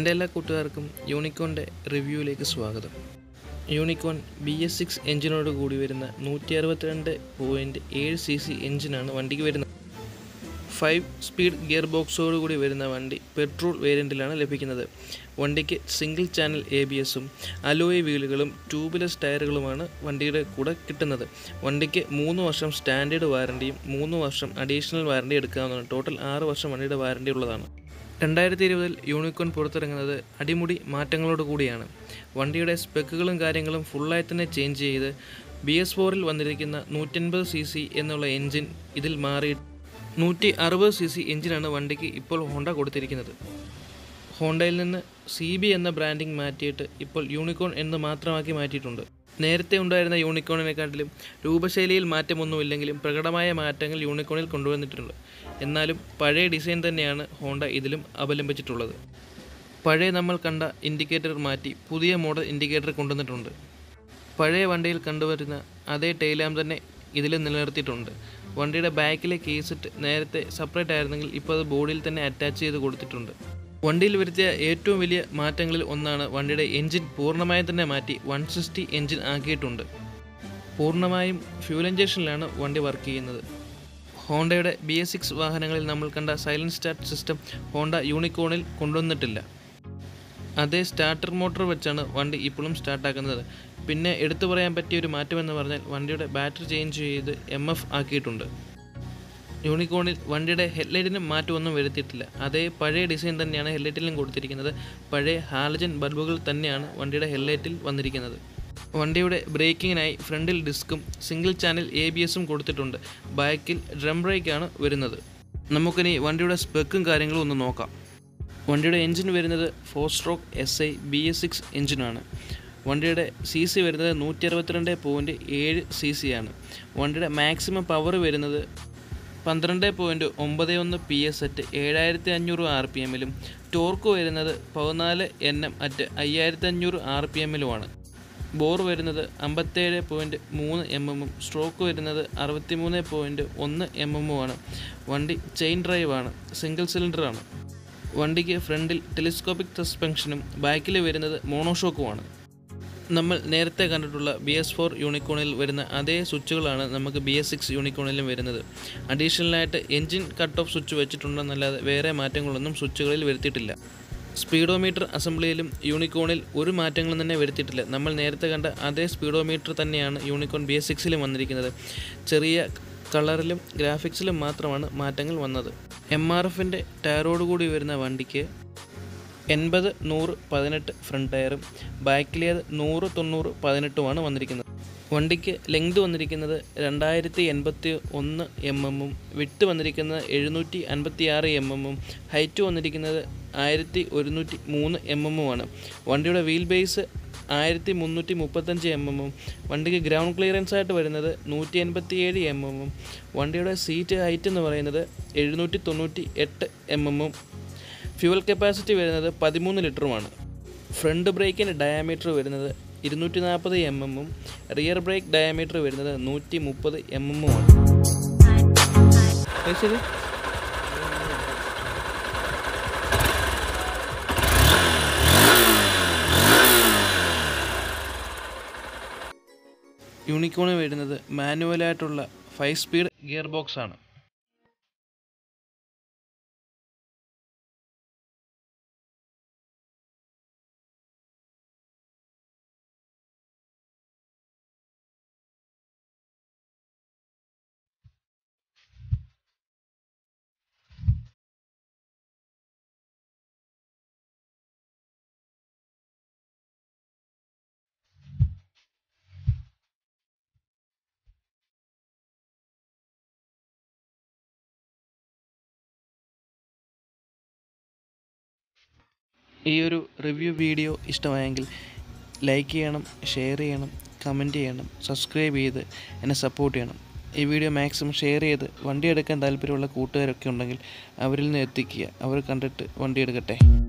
എൻ്റെ എല്ലാ കൂട്ടുകാർക്കും യൂണിക്കോണിൻ്റെ റിവ്യൂയിലേക്ക് സ്വാഗതം. യൂണിക്കോൺ BS6 എഞ്ചിനോട് കൂടി വരുന്ന 162.7 cc എഞ്ചിനാണ് വണ്ടിക്ക് വരുന്നത്. 5 സ്പീഡ് ഗിയർ ബോക്സോട് കൂടി വരുന്ന വണ്ടി പെട്രോൾ വേരിയൻറ്റിലാണ് ലഭിക്കുന്നത്. വണ്ടിക്ക് സിംഗിൾ ചാനൽ ABSഉം അലോയ് വീലുകളും ട്യൂബ്ലെസ് ടയറുകളുമാണ് വണ്ടിയുടെ കൂടെ കിട്ടുന്നത്. വണ്ടിക്ക് 3 വർഷം സ്റ്റാൻഡേർഡ് വാറണ്ടിയും 3 വർഷം അഡീഷണൽ വാറണ്ടി എടുക്കാവുന്നതാണ്. ടോട്ടൽ 6 വർഷം വണ്ടിയുടെ വാറണ്ടി ഉള്ളതാണ്. 2020 യൂണിക്കോൺ പുറത്തിറങ്ങുന്നത് അടിമുടി മാറ്റങ്ങളോട് കൂടിയാണ്. വണ്ടിയുടെ സ്പെക്കുകളും കാര്യങ്ങളും ഫുള്ളായി തന്നെ ചേഞ്ച് ചെയ്ത് BS4 വന്നിരിക്കുന്ന 180 cc എന്നുള്ള എൻജിൻ ഇതിൽ മാറി 160 cc എൻജിനാണ് വണ്ടിക്ക് ഇപ്പോൾ ഹോണ്ട കൊടുത്തിരിക്കുന്നത്. ഹോണ്ടയിൽ നിന്ന് CB എന്ന ബ്രാൻഡിങ് മാറ്റിയിട്ട് ഇപ്പോൾ യൂണിക്കോൺ എന്ന് മാത്രമാക്കി മാറ്റിയിട്ടുണ്ട്. നേരത്തെ ഉണ്ടായിരുന്ന യൂണിക്കോണിനെക്കാട്ടിലും രൂപശൈലിയിൽ മാറ്റമൊന്നുമില്ലെങ്കിലും പ്രകടമായ മാറ്റങ്ങൾ യൂണിക്കോണിൽ കൊണ്ടുവന്നിട്ടുണ്ട്. എന്നാലും പഴയ ഡിസൈൻ തന്നെയാണ് ഹോണ്ട ഇതിലും അവലംബിച്ചിട്ടുള്ളത്. പഴയ നമ്മൾ കണ്ട ഇൻഡിക്കേറ്റർ മാറ്റി പുതിയ മോഡൽ ഇൻഡിക്കേറ്റർ കൊണ്ടുവന്നിട്ടുണ്ട്. പഴയ വണ്ടിയിൽ കണ്ടുവരുന്ന അതേ ടെയിലാമ്പ് തന്നെ ഇതിലും നിലനിർത്തിയിട്ടുണ്ട്. വണ്ടിയുടെ ബാക്കിലെ കേസെറ്റ് നേരത്തെ സെപ്പറേറ്റ് ആയിരുന്നെങ്കിൽ ഇപ്പോൾ അത് ബോഡിയിൽ തന്നെ അറ്റാച്ച് ചെയ്ത് കൊടുത്തിട്ടുണ്ട്. വണ്ടിയിൽ വരുത്തിയ ഏറ്റവും വലിയ മാറ്റങ്ങളിൽ ഒന്നാണ് വണ്ടിയുടെ എൻജിൻ പൂർണ്ണമായും തന്നെ മാറ്റി 160 എൻജിൻ ആക്കിയിട്ടുണ്ട്. പൂർണ്ണമായും ഫ്യൂൽ ഇഞ്ചക്ഷനിലാണ് വണ്ടി വർക്ക് ചെയ്യുന്നത്. ഹോണ്ടയുടെ BS6 വാഹനങ്ങളിൽ നമ്മൾ കണ്ട സൈലൻറ്റ് സ്റ്റാർട്ട് സിസ്റ്റം ഹോണ്ട യൂണിക്കോണിൽ കൊണ്ടുവന്നിട്ടില്ല. അതേ സ്റ്റാർട്ടർ മോട്ടോർ വെച്ചാണ് വണ്ടി ഇപ്പോഴും സ്റ്റാർട്ടാക്കുന്നത്. പിന്നെ എടുത്തു പറയാൻ പറ്റിയ ഒരു മാറ്റമെന്ന് പറഞ്ഞാൽ വണ്ടിയുടെ ബാറ്ററി ചേഞ്ച് ചെയ്ത് MF ആക്കിയിട്ടുണ്ട്. യൂണിക്കോണിൽ വണ്ടിയുടെ ഹെഡ്ലൈറ്റിനും മാറ്റമൊന്നും വരുത്തിയിട്ടില്ല. അതേ പഴയ ഡിസൈൻ തന്നെയാണ് ഹെഡ്ലൈറ്റിലും കൊടുത്തിരിക്കുന്നത്. പഴയ ഹാലജൻ ബൾബുകൾ തന്നെയാണ് വണ്ടിയുടെ ഹെഡ്ലൈറ്റിൽ വന്നിരിക്കുന്നത്. വണ്ടിയുടെ ബ്രേക്കിങ്ങിനായി ഫ്രണ്ടിൽ ഡിസ്കും സിംഗിൾ ചാനൽ ABSഉം കൊടുത്തിട്ടുണ്ട്. ബാക്കിൽ ഡ്രം ബ്രേക്കാണ് വരുന്നത്. നമുക്കിനി വണ്ടിയുടെ സ്പെക്കും കാര്യങ്ങളും ഒന്ന് നോക്കാം. വണ്ടിയുടെ എൻജിൻ വരുന്നത് 4 സ്ട്രോക്ക് SI BS6 എൻജിനാണ്. വണ്ടിയുടെ CC വരുന്നത് 162.7 cc ആണ്. വണ്ടിയുടെ മാക്സിമം പവർ വരുന്നത് 12.91 PS അറ്റ് 7500 RPMലും ടോർക്ക് വരുന്നത് 14 Nm അറ്റ് 5500 RPMലുമാണ്. ബോർ വരുന്നത് 57.3 mm സ്ട്രോക്ക് വരുന്നത് 63.1 mm. വണ്ടി ചെയിൻ ഡ്രൈവാണ്, സിംഗിൾ സിലിണ്ടറാണ്. വണ്ടിക്ക് ഫ്രണ്ടിൽ ടെലസ്കോപ്പിക് സസ്പെൻഷനും ബാക്കിൽ വരുന്നത് മോണോഷോക്കുമാണ്. നമ്മൾ നേരത്തെ കണ്ടിട്ടുള്ള BS4 യൂണിക്കോണിൽ വരുന്ന അതേ സ്വിച്ചുകളാണ് നമുക്ക് BS6 യൂണിക്കോണിലും വരുന്നത്. അഡീഷണലായിട്ട് എൻജിൻ കട്ട് ഓഫ് സ്വിച്ച് വെച്ചിട്ടുണ്ടെന്നല്ലാതെ വേറെ മാറ്റങ്ങളൊന്നും സ്വിച്ചുകളിൽ വരുത്തിയിട്ടില്ല. സ്പീഡോമീറ്റർ അസംബ്ലിയിലും യൂണിക്കോണിൽ ഒരു മാറ്റങ്ങളും തന്നെ വരുത്തിയിട്ടില്ല. നമ്മൾ നേരത്തെ കണ്ട അതേ സ്പീഡോമീറ്റർ തന്നെയാണ് യൂണിക്കോൺ BS6ലും വന്നിരിക്കുന്നത്. ചെറിയ കളറിലും ഗ്രാഫിക്സിലും മാത്രമാണ് മാറ്റങ്ങൾ വന്നത്. MRFൻ്റെ ടയറോടുകൂടി വരുന്ന വണ്ടിക്ക് 80, 100, 18 ഫ്രണ്ട് ടയറും ബാക്കിലേത് 100, 90, 18 വന്നിരിക്കുന്നത്. വണ്ടിക്ക് ലെങ്ത് വന്നിരിക്കുന്നത് 2081 mm, വിട്ട് വന്നിരിക്കുന്നത് 756 mm, ഹൈറ്റ് വന്നിരിക്കുന്നത് 1103 mm. വണ്ടിയുടെ വീൽ ബേസ് 1335 mm. വണ്ടിക്ക് ഗ്രൗണ്ട് ക്ലിയറൻസ് ആയിട്ട് വരുന്നത് 187 mm. വണ്ടിയുടെ സീറ്റ് ഹൈറ്റ് എന്ന് പറയുന്നത് 798 mm. ഫ്യൂവൽ കപ്പാസിറ്റി വരുന്നത് 13 ലിറ്ററുമാണ്. ഫ്രണ്ട് ബ്രേക്കിൻ്റെ ഡയാമീറ്റർ വരുന്നത് 240 mm, റിയർ ബ്രേക്ക് ഡയാമീറ്റർ വരുന്നത് 130 mm. ശരി, യൂണിക്കോണ് വരുന്നത് മാനുവലായിട്ടുള്ള 5 സ്പീഡ് ഗിയർ ബോക്സ് ആണ്. ഈ ഒരു റിവ്യൂ വീഡിയോ ഇഷ്ടമായെങ്കിൽ ലൈക്ക് ചെയ്യണം, ഷെയർ ചെയ്യണം, കമൻറ്റ് ചെയ്യണം, സബ്സ്ക്രൈബ് ചെയ്ത് എന്നെ സപ്പോർട്ട് ചെയ്യണം. ഈ വീഡിയോ മാക്സിമം ഷെയർ ചെയ്ത് വണ്ടി എടുക്കാൻ താല്പര്യമുള്ള കൂട്ടുകാരൊക്കെ ഉണ്ടെങ്കിൽ അവരിൽ നിന്ന് എത്തിക്കുക. അവർ കണ്ടിട്ട് വണ്ടി എടുക്കട്ടെ.